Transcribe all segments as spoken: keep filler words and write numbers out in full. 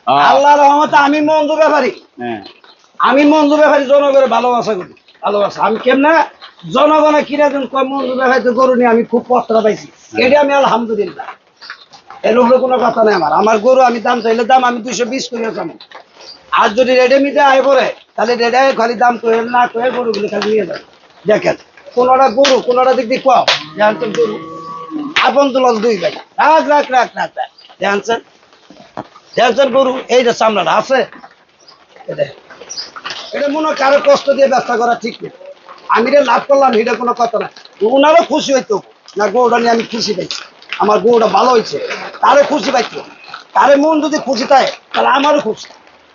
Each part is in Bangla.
আল্লাহর রহমতে আমি মঞ্জু ব্যাপারী। হ্যাঁ আমি মঞ্জু ব্যাপারী জনগণের ভালোবাসা করি, ভালোবাসা। আমি কেমনে জনগণে কিনে দিন কয় মঞ্জু ব্যাপারী তো গরু নিয়ে আমি খুব পত্রা পাইছি, এটা আমি আলহামদুলিল্লাহ। এর উপরে কোনো কথা নেই আমার। আমার গরু আমি দাম চাইলে দাম আমি দুইশো বিশ করে যাবো। আর যদি রেডেমিতে আয় পড়ে তাহলে রেডে খালি দাম করে না করে গরুগুলো খালি নিয়ে যাবে। দেখেন কোনোটা গরু কোনোটা দিক দিয়ে কম জানতেন গরু আপন তুলস দুই ভাই রাখ রাখ রাখ রাখ রাখ জানছেন জানছেন গরু এই যে চামড়াটা আছে এটা এটা মনে হয় কারো কষ্ট দিয়ে ব্যবসা করা ঠিক নেই। আমি রে লাভ করলাম এটা কোনো কথা না। ওনারও খুশি হইতো না গরুটা নিয়ে আমি খুশি পাইছি, আমার গরুটা ভালো হয়েছে, তারও খুশি পাইতো। তারে মন যদি খুশি থাকে তাহলে আমারও খুশি।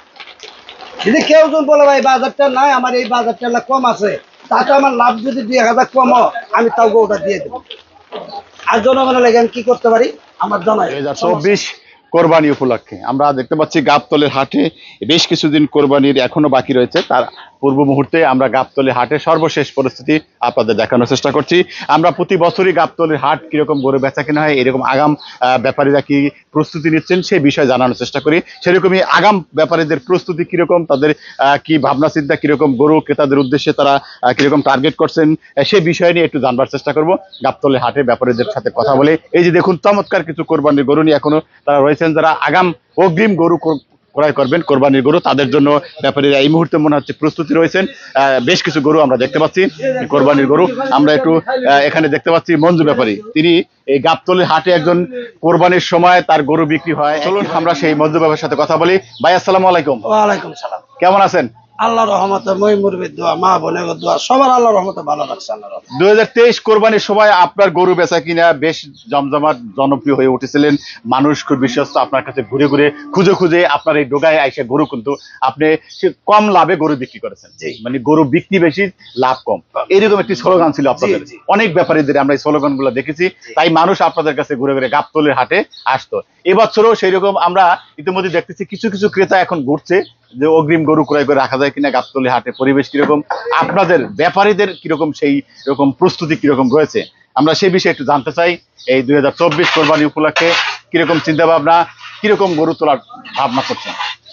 যদি কেউ যদি বলে ভাই বাজারটা নাই আমার এই বাজারটা কম আছে, তাতে আমার লাভ যদি দুই এক হাজার কম আমি তাও গরুটা দিয়ে দেবো। আর জনগণের লেগে আমি কি করতে পারি আমার জানাই। দুই হাজার চব্বিশ কোরবানি উপলক্ষে আমরা দেখতে পাচ্ছি গাবতলীর হাটে বেশ কিছুদিন কোরবানির এখনো বাকি রয়েছে, তার পূর্ব মুহূর্তে আমরা গাবতলী হাটের সর্বশেষ পরিস্থিতি আপনাদের দেখানোর চেষ্টা করছি। আমরা প্রতি বছরই গাবতলীর হাট কিরকম গরু বেচা কিনা হয়, এরকম আগাম ব্যাপারীরা কি প্রস্তুতি নিচ্ছেন সেই বিষয়ে জানানোর চেষ্টা করি। সেরকমই আগাম ব্যাপারীদের প্রস্তুতি কিরকম, তাদের কি ভাবনা চিন্তা কিরকম, গরু ক্রেতাদের উদ্দেশ্যে তারা কিরকম টার্গেট করছেন সেই বিষয় নিয়ে একটু জানবার চেষ্টা করব গাবতলী হাটে ব্যাপারীদের সাথে কথা বলে। এই যে দেখুন চমৎকার কিছু কোরবানির গরু নিয়ে এখনো তারা রয়েছেন, যারা আগাম অগ্রিম গরু ক্রয় করবেন কোরবানির গরু, তাদের জন্য ব্যাপারীরা এই মুহূর্তে মনে হচ্ছে প্রস্তুতি রয়েছেন। বেশ কিছু গরু আমরা দেখতে পাচ্ছি কোরবানির গরু। আমরা একটু এখানে দেখতে পাচ্ছি মঞ্জু ব্যাপারী, তিনি এই গাবতলীর হাটে একজন কোরবানির সময় তার গরু বিক্রি হয়। চলুন আমরা সেই মঞ্জু ব্যাপারীর সাথে কথা বলি। ভাই আসসালামু আলাইকুম। ওয়ালাইকুম সালাম। কেমন আছেন? আল্লাহর রহমতে মই মুরবির দোয়া মা বোনের দোয়া সবার আল্লাহর রহমতে ভালো লাগছে। আল্লাহর দুই হাজার তেইশ কোরবানির সময় আপনার গরু বেচা কিনা বেশ জমজমাট জনপ্রিয় হয়ে উঠেছিলেন, মানুষ খুব বিশ্বস্ত আপনার কাছে ঘুরে ঘুরে খুঁজে খুঁজে আপনার এই ডোগায় আইসা গরু কিন্তু আপনি কম লাভে গরু বিক্রি করেছেন, মানে গরু বিক্রি বেশি লাভ কম, এরকম একটি স্লোগান ছিল আপনাদের। অনেক ব্যাপারীদের আমরা এই স্লোগান গুলো দেখেছি, তাই মানুষ আপনাদের কাছে ঘুরে ঘুরে গাবতলীর হাটে আসতো। এবছরও সেই রকম আমরা ইতিমধ্যে দেখতেছি কিছু কিছু ক্রেতা এখন ঘুরছে যে অগ্রিম গরু ক্রয় করে রাখা যায় কিনা গাবতলী হাটে, পরিবেশ কিরকম, আপনাদের ব্যাপারীদের কিরকম সেই রকম প্রস্তুতি কিরকম রয়েছে, আমরা সেই বিষয়ে একটু জানতে চাই। এই দুই হাজার চব্বিশ কোরবানি উপলক্ষে কিরকম চিন্তা ভাবনা, কিরকম গরু তোলার ভাবনা করছেন?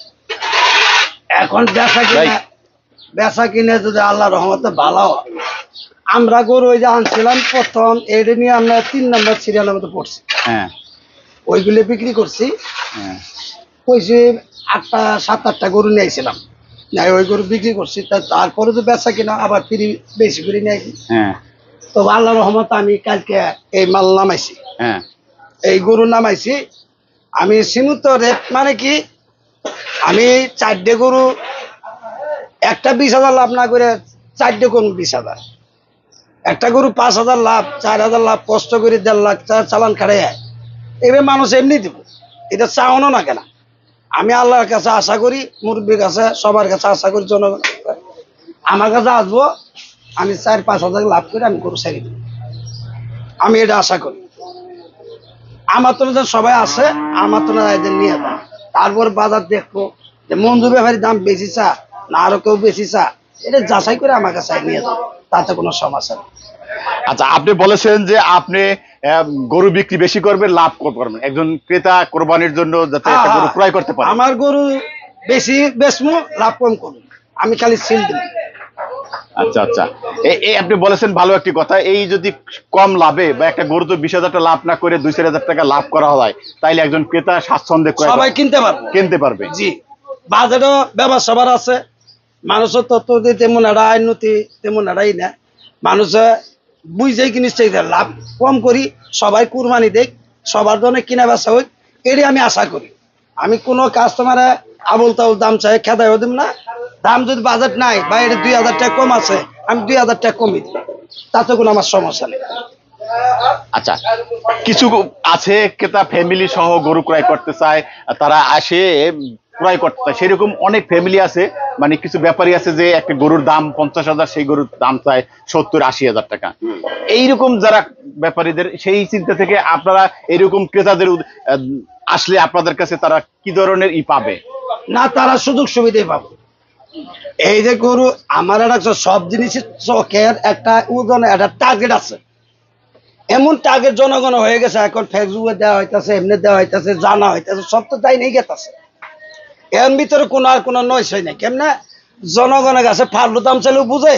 এখন বেচা কিনা বেচা কিনে যদি আল্লাহ রহমতে ভালো, আমরা গরু ওই যে আনছিলাম প্রথম এটা নিয়ে আমরা তিন নম্বর সিরিয়ালের মতো পড়ছি। হ্যাঁ ওইগুলি বিক্রি করছি। হ্যাঁ কইছি আটটা সাত আটটা গরু নিয়েছিলাম, নাই ওই গরু বিক্রি করছি। তারপরে তো বেচা কিনা আবার ফিরি বেশি করে নিয়ে হ্যাঁ তো আল্লাহ রহমত আমি কালকে এই মাল নামাইছি। হ্যাঁ এই গরু নামাইছি আমি সীমিত রেট, মানে কি আমি চারটে গরু একটা বিশ হাজার লাভ না করে চারটে গরু বিশ হাজার, একটা গরু পাঁচ হাজার লাভ, চার হাজার লাভ, কষ্ট করে দেড় লাখ চালান খাড়ে এবার মানুষ এমনি দিব, এটা চাওয়ানো না কেন। আমি আল্লাহর কাছে আশা করি, মুরব্বীর কাছে সবার কাছে আশা করি, জনগণ আমার কাছে আসবো, আমি চার পাঁচ হাজার লাভ করে আমি গরু ছেড়ে দেব, আমি এটা আশা করি। আমার তো সবাই আসে, আমার তো এদের নিয়ে যান, তারপর বাজার দেখবো যে মঞ্জু ব্যাপারীর দাম বেশি চা না আরো কেউ বেশি চা, এটা যাচাই করে আমার কাছে নিয়ে যান, তাতে কোনো সমস্যা নেই। আচ্ছা, আপনি বলেছেন যে আপনি গরু বিক্রি বেশি করবেন, লাভ করবেন, একজন ক্রেতা কোরবানির জন্য যাতে একটা গরু ক্রয় করতে পারে। আমার গরু বেশি বেচমু, লাভ কম করুন, আমি খালি সিল দিব। আচ্ছা আচ্ছা, এই আপনি বলেছেন ভালো একটি কথা, এই যদি কম লাভে বা একটা গরু তো বিশ হাজার টাকা লাভ না করে দুই চার হাজার টাকা লাভ করা হয়, তাইলে একজন ক্রেতা স্বাচ্ছন্দ্যে সবাই কিনতে পারবে কিনতে পারবে জি। বাজারও ব্যবসা সবার আছে, মানুষের তথ্য দিয়ে তেমন একটা আইনতি তেমন এটাই না, মানুষে বুঝেই জিনিস চাইছে লাভ কম করি, সবাই কুরবানি দেখ, সবার জন্য কিনা বেচা হোক, এটাই আমি আশা করি। আমি কোনো কাস্টমারে আবুল তাবুল দাম চাই খেদাই দিম না, দাম যদি বাজেট নাই বা এটা দুই হাজার টাকা কম আছে আমি দুই হাজার টাকা কমই দিই, তাতে কোনো আমার সমস্যা নেই। আচ্ছা, কিছু আছে ক্রেতা ফ্যামিলি সহ গরু ক্রয় করতে চায়, তারা আসে ক্রয় করতে চায়, সেরকম অনেক ফ্যামিলি আছে, মানে কিছু ব্যাপারী আছে যে একটা গরুর দাম পঞ্চাশ হাজার, সেই গরুর দাম চায় সত্তর আশি হাজার টাকা। এইরকম যারা ব্যাপারীদের সেই চিন্তা থেকে আপনারা এরকম ক্রেতাদের আসলে আপনাদের কাছে তারা কি ধরনের ই পাবে? না, তারা সুযোগ সুবিধাই পাবে। এই যে গরু আমার একটা সব জিনিসের চকের একটা ওজন একটা টার্গেট আছে, এমন টার্গেট জনগণ হয়ে গেছে এখন, ফেসবুকে দেওয়া হইতেছে, এমনি দেওয়া হইতেছে, জানা হইতেছে, সব তো তাই নেই গেতেছে। এর ভিতরে কোনো আর কোনো নয়সই নাই। কেমনে জনগণের কাছে ফালতু দাম চাইলেও বুঝে,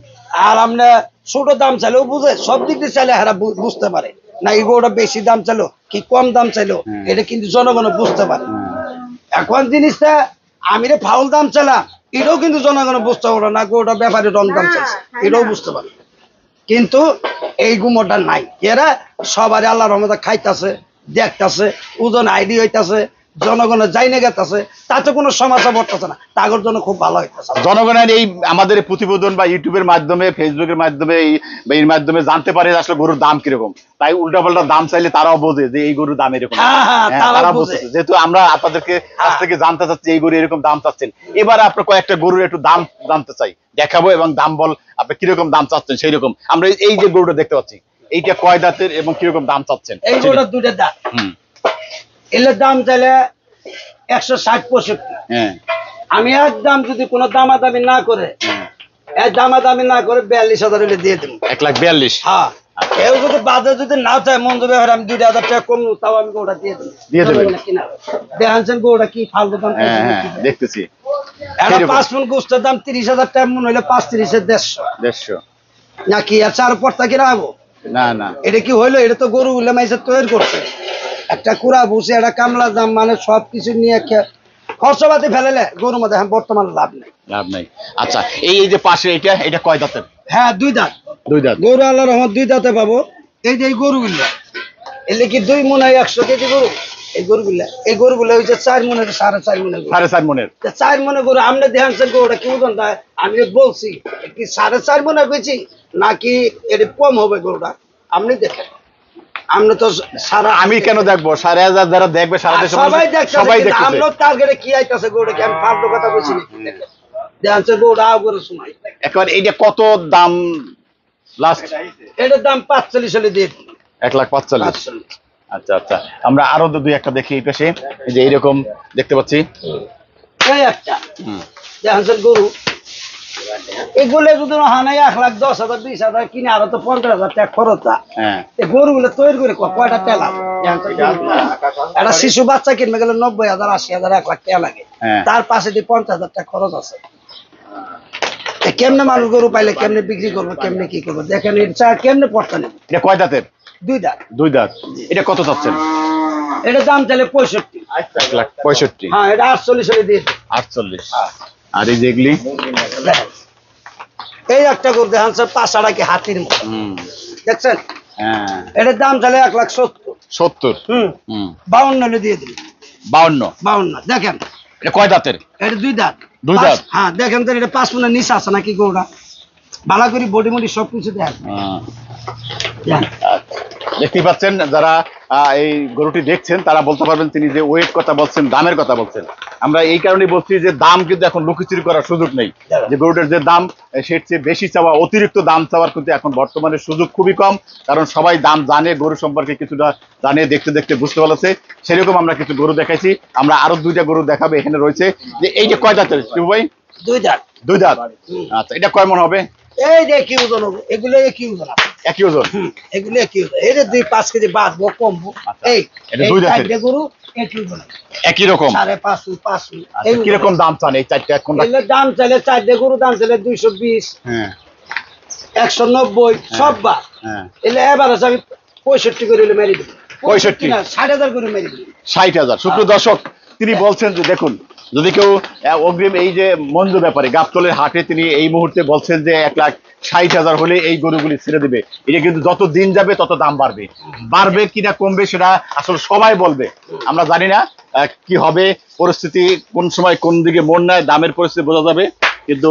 আর আমরা ছোট দাম চাইলেও বুঝে, সব দিক দিয়ে চাইলে এরা বু- বুঝতে পারে না এই গরুটা বেশি দাম চাইলো কি কম দাম চাইলো, এটা কিন্তু জনগণ বুঝতে পারে। এখন জিনিসটা আমি রে ফাউল দাম চাইলাম, এটাও কিন্তু জনগণ বুঝতে পারে না, গরুটা ব্যাপারে রং দাম চাইছে, এটাও বুঝতে পারে। কিন্তু এই গুমরটা নাই, এরা সবারই আল্লাহর রহমতে খাইতাছে, দেখতাছে, ওজন আইডি হইতাছে, জনগণের যাইনে গেতাছে, তাতে কোনো সমস্যা পড়তেছে না, তাগর জন্য খুব ভালো হইতাছে। জনগণের এই আমাদের এই প্রতিবেদন বা ইউটিউবের মাধ্যমে, ফেসবুকের মাধ্যমে, এই বা এর মাধ্যমে জানতে পারে যে আসলে গরুর দাম কিরকম, তাই উল্টাপাল্টা দাম চাইলে তারাও বোঝে যে এই গরুর দাম এরকম। হ্যাঁ, হ্যাঁ, হ্যাঁ, তারাও তারা বোঝে। বুঝতেছে, যেহেতু আমরা আপনাদেরকে কাছ থেকে জানতে চাচ্ছি এই গরু এরকম দাম চাচ্ছেন, এবার আপনার কয়েকটা গরুর একটু দাম জানতে চাই, দেখাবো এবং দাম বল আপনি কিরকম দাম চাচ্ছেন সেই রকম। আমরা এই যে গরুটা দেখতে পাচ্ছি এইটা কয় দাঁতের এবং কিরকম দাম চাচ্ছেন? এই গরুটার দুইটা দাম, হুম, এলের দাম চাইলে একশো ষাট পঁয়ষট্টি। হ্যাঁ, আমি একদম যদি কোনো দামাদামি না করে, হ্যাঁ, এক দামাদামি না করে বিয়াল্লিশ হাজার হলে দিয়ে দেবো। এক লাখ বিয়াল্লিশ। হ্যাঁ, কেউ যদি বাদে যদি না চায় মঞ্জুর ব্যাপারে আমি দুইটা হাজার টাকা কম তাও আমি গরুটা দিয়ে দেবো। দিয়ে দেবেন? কিনা দেখাচ্ছেন গরুটা কি ফালতু দাম হ্যাঁ, হ্যাঁ, দেখতেছি একটা সেরকম। পাঁচ মন গোস্তের দাম তিরিশ হাজার টাকা মনে হইলে পাঁচ তিরিশের দেড়শো দেড়শো নাকি আর চার পর্তা কিনা হবো? না না, এটা কি হইলো? এটা তো গরু উল্লে মাইসে তৈরি করছে, একটা কুড়া ভুসি, একটা কামলা দাম, মানে সবকিছু নিয়ে খে- খরচপাতি ফেলেলে গরুর মধ্যে এখন বর্তমান লাভ নেই। লাভ নাই। আচ্ছা, এই এই যে পাশে এটা এটা কয় দাঁতের? হ্যাঁ, দুই দাঁত দুই দাঁত। গরু, আল্লাহ রহমত দুই দাঁতে পাবো। এই যে এই গরুগুলো এলে কি দুই মনে হয় একশো কেজি গরু, এই গরুগুলা এই গরুগুলা হচ্ছে চার মনের সাড়ে চার মনের গরু। সাড়ে চার মনের। তা চার মনে গরু আমরা দেখাচ্ছেন গরুটা কি ওজন দেয়, আমি বলছি কি সাড়ে চার মনে বেশি নাকি এটা কম হবে গরুটা, আপনি দেখেন। আমরা তো সারা আমি কেন দেখবো? সাড়ে হাজার যারা দেখবে সারা দেশে মানুষ- সবাই দেখছে, সবাই কিন্তু দেখতেছে। আমরা টার্গেটে কি আইতাছে গরুটা কি আমি ফালতু কথা বলছি নাকি? দেখাচ্ছেন গরুটা আও করে শোনাই, একবার এইটা কত দাম লাস্ট? এটার দাম পাঁচচল্লিশ হলে দিয়ে দিন। এক লাখ পাঁচচল্লিশ। পাঁচচল্লিশ। আচ্ছা আচ্ছা, আমরা আরো দুই একটা দেখি এই পাশে, এই যে এইরকম দেখতে পাচ্ছি। এই একটা হুম, দেখাচ্ছেন গরু, এগুলো যদি হানাই এক লাখ দশ হাজার বিশ হাজার কিনে আরো তো পঞ্চাশ হাজার টাকা খরচ। হ্যাঁ, এই গরুগুলো তৈরি করে ক- কয়টা তেলা একটা শিশু বাচ্চা কিনবে গেলে নব্বই হাজার আশি হাজার এক লাখ টাকা লাগে, হ্যাঁ। তার পাশে দিয়ে পঞ্চাশ হাজার টাকা খরচ আছে। এ কেমনে মানুষ গরু পাইলে কেমনে বিক্রি করবো, কেমনে কি করবো, দেখেন এর চা কেমনে পড়তে নেবে। এটা কয় দাঁতের? দুই দাঁত। দুই দাঁত। এটা কত চাচ্ছেন? এটা দাম চাইলে পঁয়ষট্টি। এক লাখ পঁয়ষট্টি। হ্যাঁ, এটা আটচল্লিশ হলে দিয়ে দিন। আটচল্লিশ। আর এই যেগুলি? দেখেন, এই একটা গরু দেখান স্যার, পাঁচাটা কি হাতির মতো, হুম, দেখছেন? হ্যাঁ, এটার দাম চাইলে এক লাখ সত্তর। সত্তর। হম হুম, বাউন্ন হলে দিয়ে দিন। বাউন্ন। বাউন্ন। দেখেন এটা কয় দাঁতের? এটা দুই দাঁত। দুই দাঁত? পাঁচ- হ্যাঁ, দেখেন তো এটা পাঁচ মনের নিচে আছে নাকি গরুটা, ভালো করে বডি মডি সবকিছু দেখেন। হ্যাঁ। দেখেন। আচ্ছা, দেখতেই পাচ্ছেন যারা আহ, এই গরুটি দেখছেন তারা বলতে পারবেন তিনি যে ওয়েট কথা বলছেন, দামের কথা বলছেন। আমরা এই কারণে বলছি যে দাম কিন্তু এখন লুকোচুরি করার সুযোগ নেই, যে গরুটার যে দাম আহ, সের চেয়ে বেশি চাওয়া, অতিরিক্ত দাম চাওয়ার কিন্তু এখন বর্তমানে সুযোগ খুবই কম, কারণ সবাই দাম জানে, গরু সম্পর্কে কিছুটা জানে, দেখতে দেখতে বুঝতে পারছে। সেরকম আমরা কিছু গরু দেখাইছি, আমরা আরো দুইটা গরু দেখাবো এখানে রয়েছে। যে এই যে কয় দাঁতের শিবু ভাই? দুই দাঁত। দুই দাঁত। আচ্ছা, এটা কয় মন হবে? এই যে কি ওজন হবে, এগুলো কি ওজন আছে? একই ওজন? হুম, এগুলো কি ওজন, এই যে দুই পাঁচ কেজি বাঁচবো কমবো। আচ্ছা, এই এটা এই দুই দাঁতের? চারটে গরু একই ওজন আছে। একই রকম? সাড়ে পাঁচ ফুট পাঁচ ফুট। আচ্ছা, এই কিরকম দাম চান এই চারটা? কোনটা? এগুলো দাম চাইলে চারটে গরু দাম চাইলে দুইশো বিশ, হ্যাঁ, একশো নব্বই সব বা হ্যাঁ, এলে এবার আছে আমি পঁয়ষট্টি করে হলে মেরে দেবো। পঁয়ষট্টি না, ষাট হাজার করে মেরে দেবো। ষাট হাজার। সুপ্রিয় দর্শক, তিনি বলছেন যে দেখুন, যদি কেউ আহ, অগ্রিম এই যে মঞ্জু ব্যাপারে গাবতলের হাটে তিনি এই মুহূর্তে বলছেন যে এক লাখ ষাট হাজার হলে এই গরুগুলি ছেড়ে দিবে। এটা কিন্তু যত দিন যাবে তত দাম বাড়বে, বাড়বে কিনা কমবে সেটা আসলে সবাই বলবে, আমরা জানি না আহ, কি হবে পরিস্থিতি, কোন সময় কোন দিকে মন নেয়, দামের পরিস্থিতি বোঝা যাবে। কিন্তু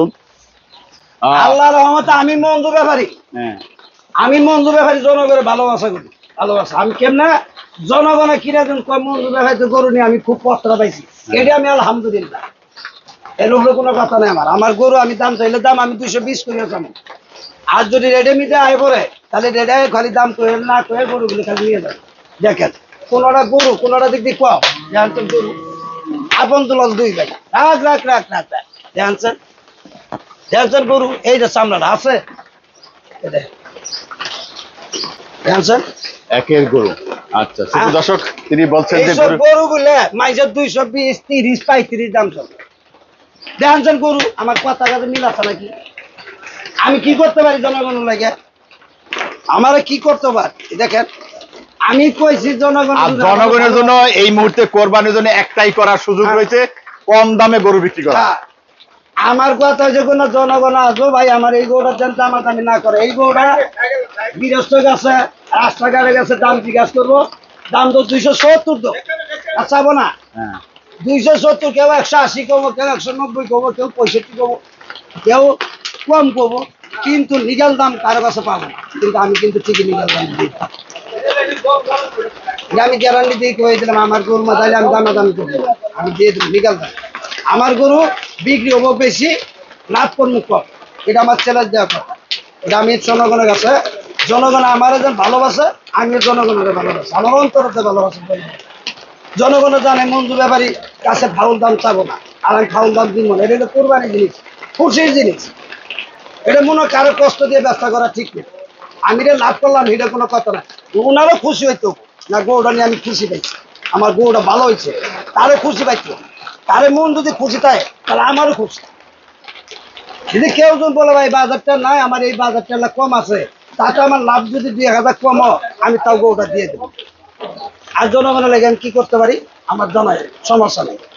আহ, আল্লাহ রহমতে আমি মঞ্জু ব্যাপারী, হ্যাঁ, আমি মঞ্জু ব্যাপারী জনগণের ভালোবাসা করি, ভালোবাসা। আমি কেমনে জনগণে কিনা দিন কয় মঞ্জু ব্যাপারী তো গরু নিয়ে আমি খুব কষ্ট পাইছি, এটা আমি আলহামদুলিল্লাহ। এর উপরে কোনো কথা নেই আমার, আমার গরু আমি দাম চাইলে দাম আমি দুইশো বিশ করে যাবো। আর যদি রেডেমিতে আয় পড়ে তাহলে রেডে খালি দাম করে না করে গরুগুলো খালি নিয়ে যাবে। দেখেন কোনোটা গরু কোনোটা দিক দিয়ে কম, জানছেন গরু আপন তুলস দুই ভাই, রাখ রাখ রাখ রাখ রাখ জানছেন, জানছেন গরু এইটা চামড়াটা আছে, জানছেন একের গরু। আচ্ছা শুধু দর্শক তিনি বলছেন যে এইসব গরু- গরু গুলো মাইজের দুইশো বিশ তিরিশ পঁয়ত্রিশ দাম চলে দেখেন গরু আমার কথা কাছে মিল আছে নাকি আমি কি করতে পারি জনগণের লাগে আমারে কি করতে পারি দেখেন আমি কইছি জনগণ আর জনগণের জন্য এই মুহূর্তে কোরবানির জন্য একটাই করার সুযোগ হ্যাঁ। রয়েছে, কম দামে গরু বিক্রি করা। হ্যাঁ, আমার কথা হচ্ছে কোনো জনগণ আসো ভাই আমার এই গরুটা যেন দামা দামি না করে এই গরুটা বিরস্ত গেছে রাস্তাঘাটে গেছে দাম জিজ্ঞাসা করবো দাম তো দুইশো সত্তর তো আর চাবো না হ্যাঁ দুইশো সত্তর কেউ একশো আশি কমো কেউ একশো নব্বই কমো কেউ পঁয়ষট্টি কমো কেউ কম কমো কিন্তু লিগাল দাম কারো কাছে পাবো না কিন্তু আমি কিন্তু ঠিকই লিগাল দাম দিই এটা আমি গ্যারান্টি দিয়ে কয়ে দিলাম আমার গরু মাথায় আমি দামা দামি করবো না। আমি দিয়ে দিলাম লিগাল দাম আমার গরু বিক্রি হবো বেশি লাভ করবো কম এটা আমার চ্যালেঞ্জ দেওয়া কথা এটা আমি জনগণের কাছে জনগণ আমার যেন ভালোবাসে আমিও জনগণের ভালোবাসি আমার অন্তরতে ভালোবাসে জনগণ জানে মঞ্জু ব্যাপারী কাছে ফাউল দাম চাবো না আর আমি ফাউল দাম দিব না এটা হলো কোরবানি জিনিস খুশির জিনিস এটা মনে হয় কারো কষ্ট দিয়ে ব্যবসা করা ঠিক নেই আমি এটা লাভ করলাম এটা কোনো কথা না ওনারও খুশি হইতো না গৌড়া নিয়ে আমি খুশি পাইছি আমার গৌড়া ভালো হয়েছে তারও খুশি পাইতো তারে মন যদি খুশি থাকে তাহলে আমারও খুশি যদি কেউ যদি বলে ভাই বাজারটা নাই আমার এই বাজারটা কম আছে তাতে আমার লাভ যদি দুই এক হাজার কম হয়, আমি তাও গৌড়া দিয়ে দেবো আর জনগণের লেগে আমি কি করতে পারি আমার জানাই সমস্যা নেই